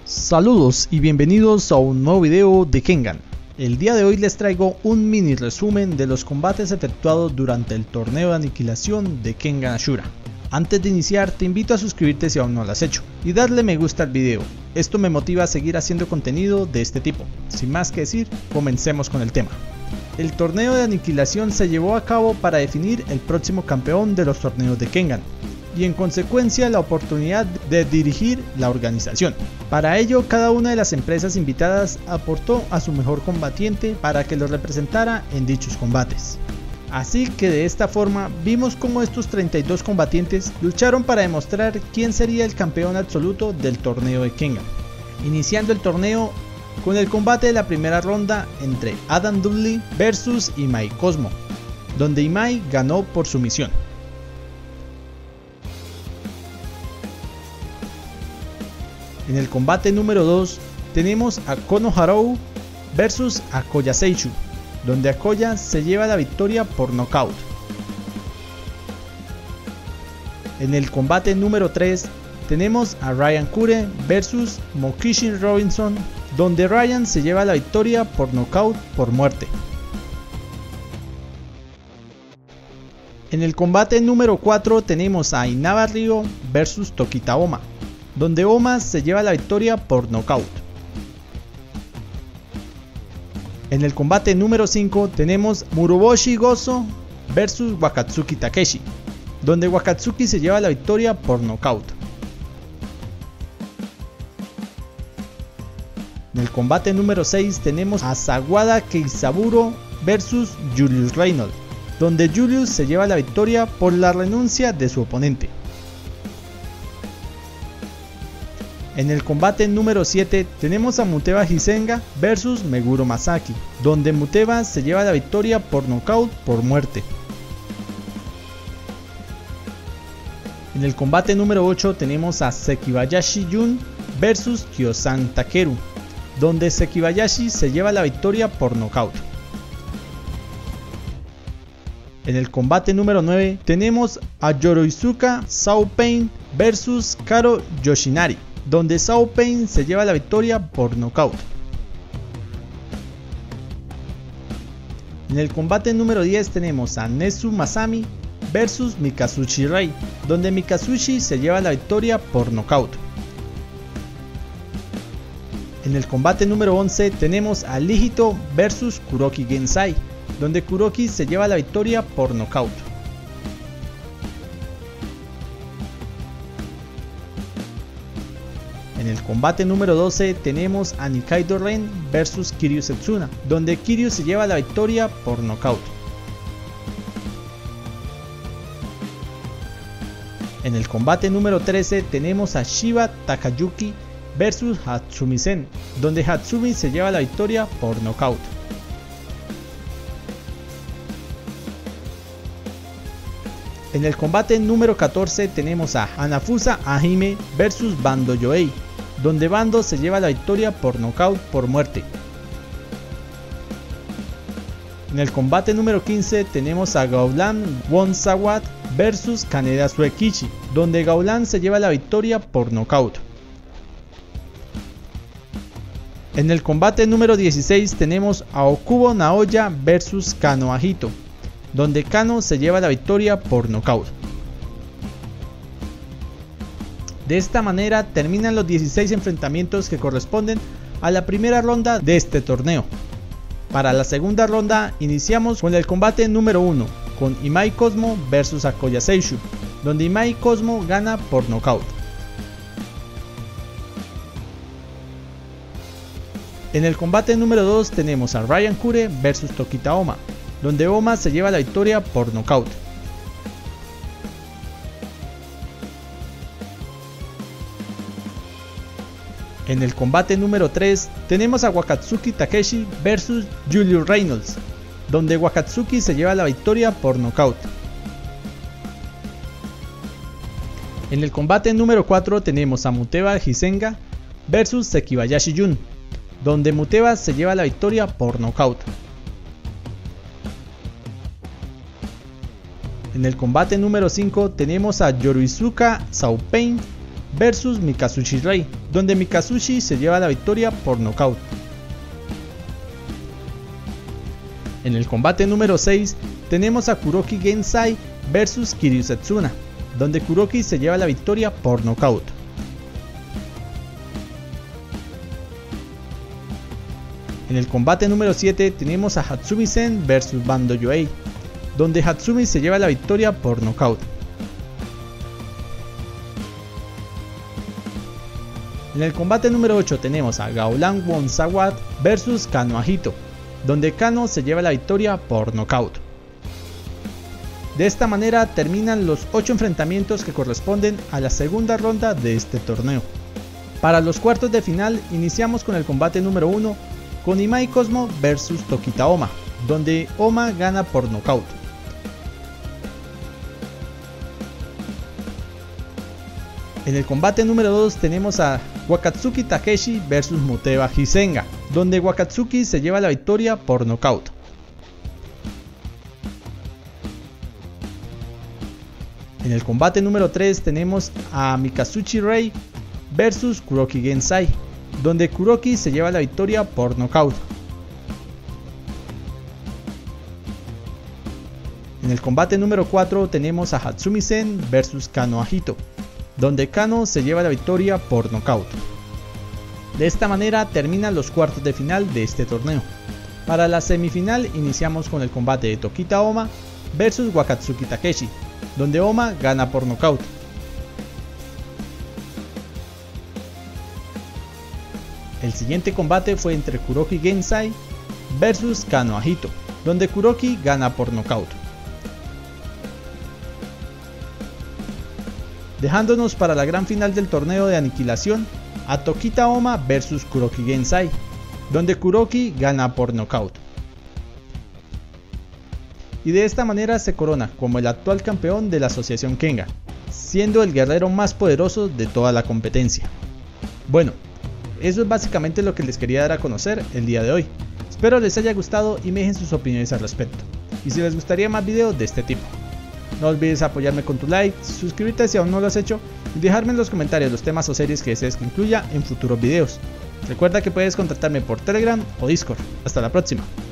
Saludos y bienvenidos a un nuevo video de Kengan. El día de hoy les traigo un mini resumen de los combates efectuados durante el torneo de aniquilación de Kengan Ashura. Antes de iniciar te invito a suscribirte si aún no lo has hecho y darle me gusta al video, esto me motiva a seguir haciendo contenido de este tipo. Sin más que decir, comencemos con el tema. El torneo de aniquilación se llevó a cabo para definir el próximo campeón de los torneos de Kengan y en consecuencia la oportunidad de dirigir la organización. Para ello, cada una de las empresas invitadas aportó a su mejor combatiente para que lo representara en dichos combates. Así que de esta forma vimos cómo estos 32 combatientes lucharon para demostrar quién sería el campeón absoluto del torneo de Kengan. Iniciando el torneo con el combate de la primera ronda entre Adam Dudley vs Imai Cosmo, donde Imai ganó por sumisión. En el combate número 2 tenemos a Kono Harou vs Akoya Seichu, donde Akoya se lleva la victoria por nocaut. En el combate número 3 tenemos a Ryan Kure vs Mokishin Robinson, donde Ryan se lleva la victoria por nocaut por muerte. En el combate número 4 tenemos a Inaba Ryo vs Tokita Oma, donde Oma se lleva la victoria por nocaut. En el combate número 5 tenemos Muroboshi Gozo vs Wakatsuki Takeshi, donde Wakatsuki se lleva la victoria por nocaut. En el combate número 6 tenemos a Sawada Keisaburo vs Julius Reynolds, donde Julius se lleva la victoria por la renuncia de su oponente. En el combate número 7 tenemos a Muteba Hisenga vs Meguro Masaki, donde Muteba se lleva la victoria por nocaut por muerte. En el combate número 8 tenemos a Sekibayashi Jun vs Kyosan Takeru, donde Sekibayashi se lleva la victoria por nocaut. En el combate número 9 tenemos a Yoroizuka Sao Pain vs Karo Yoshinari, donde Sao Pain se lleva la victoria por nocaut. En el combate número 10 tenemos a Nezu Masami vs Mikazuchi Rei, donde Mikazuchi se lleva la victoria por nocaut. En el combate número 11 tenemos a Ligito vs Kuroki Gensai, donde Kuroki se lleva la victoria por nocaut. En el combate número 12 tenemos a Nikaido Ren vs Kiryu Setsuna, donde Kiryu se lleva la victoria por nocaut. En el combate número 13 tenemos a Shiba Takayuki vs Hatsumi Sen, donde Hatsumi se lleva la victoria por nocaut. En el combate número 14 tenemos a Hanafusa Ahime vs Bando Yohei, donde Bando se lleva la victoria por nocaut por muerte. En el combate número 15 tenemos a Gaulan Wonsawat vs Kaneda Suekichi, donde Gaulan se lleva la victoria por nocaut. En el combate número 16 tenemos a Okubo Naoya vs Kano Ahito, donde Kano se lleva la victoria por nocaut. De esta manera terminan los 16 enfrentamientos que corresponden a la primera ronda de este torneo. Para la segunda ronda iniciamos con el combate número 1, con Imai Cosmo vs Akoya Seichu, donde Imai Cosmo gana por nocaut. En el combate número 2 tenemos a Ryan Kure vs Tokita Oma, donde Oma se lleva la victoria por nocaut. En el combate número 3 tenemos a Wakatsuki Takeshi vs Julius Reynolds, donde Wakatsuki se lleva la victoria por nocaut. En el combate número 4 tenemos a Muteba Hisenga vs Sekibayashi Jun, donde Muteba se lleva la victoria por nocaut. En el combate número 5 tenemos a Yoroizuka Sao Pain versus Mikazuchi Rei, donde Mikazuchi se lleva la victoria por nocaut. En el combate número 6 tenemos a Kuroki Gensai versus Kiryu Setsuna, donde Kuroki se lleva la victoria por nocaut. En el combate número 7 tenemos a Hatsumi Sen versus Bando Yohei, donde Hatsumi se lleva la victoria por nocaut. En el combate número 8 tenemos a Gaolan Wonsawat versus Kano Ahito, donde Kano se lleva la victoria por nocaut. De esta manera terminan los 8 enfrentamientos que corresponden a la segunda ronda de este torneo. Para los cuartos de final iniciamos con el combate número 1 con Imai Cosmo versus Tokita Oma, donde Oma gana por nocaut. En el combate número 2 tenemos a Wakatsuki Takeshi versus Muteba Hisenga, donde Wakatsuki se lleva la victoria por nocaut. En el combate número 3 tenemos a Mikazuchi Rei versus Kuroki Gensai, donde Kuroki se lleva la victoria por nocaut. En el combate número 4 tenemos a Hatsumi Sen versus Kano Ahito, donde Kano se lleva la victoria por nocaut. De esta manera terminan los cuartos de final de este torneo. Para la semifinal iniciamos con el combate de Tokita Oma versus Wakatsuki Takeshi, donde Oma gana por nocaut. El siguiente combate fue entre Kuroki Gensai versus Kano Ahito, donde Kuroki gana por nocaut. Dejándonos para la gran final del torneo de aniquilación a Tokita Oma versus Kuroki Gensai, donde Kuroki gana por nocaut. Y de esta manera se corona como el actual campeón de la asociación Kengan, siendo el guerrero más poderoso de toda la competencia. Bueno, eso es básicamente lo que les quería dar a conocer el día de hoy. Espero les haya gustado y me dejen sus opiniones al respecto. Y si les gustaría más videos de este tipo, no olvides apoyarme con tu like, suscribirte si aún no lo has hecho y dejarme en los comentarios los temas o series que desees que incluya en futuros videos. Recuerda que puedes contactarme por Telegram o Discord. Hasta la próxima.